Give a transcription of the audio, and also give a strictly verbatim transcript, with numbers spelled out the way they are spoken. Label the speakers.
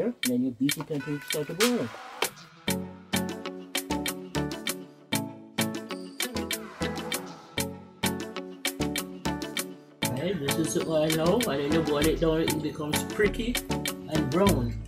Speaker 1: there, and then your beef will tend to start to boil. Alright, this is the oil now, and then you boil it down, it becomes pretty and brown.